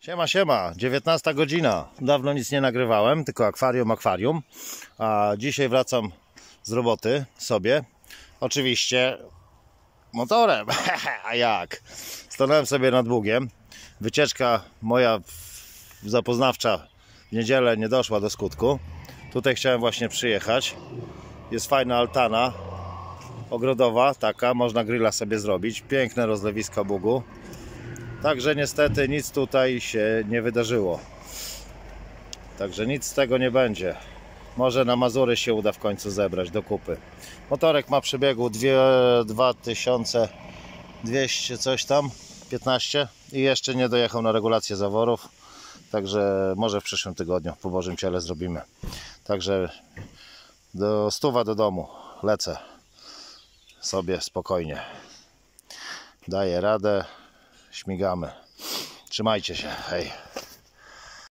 Siema, siema, 19 godzina. Dawno nic nie nagrywałem, tylko akwarium. A dzisiaj wracam z roboty sobie. Oczywiście motorem. A jak? Stanąłem sobie nad Bugiem. Wycieczka moja zapoznawcza w niedzielę nie doszła do skutku. Tutaj chciałem właśnie przyjechać. Jest fajna altana ogrodowa, taka, można grilla sobie zrobić. Piękne rozlewiska Bugu. Także niestety nic tutaj się nie wydarzyło. Także nic z tego nie będzie. Może na Mazury się uda w końcu zebrać do kupy. Motorek ma przebiegu 2200 coś tam, 15 i jeszcze nie dojechał na regulację zaworów. Także może w przyszłym tygodniu po Bożym Ciele zrobimy. Także do 100 do domu lecę sobie spokojnie. Daję radę. Śmigamy. Trzymajcie się. Hej.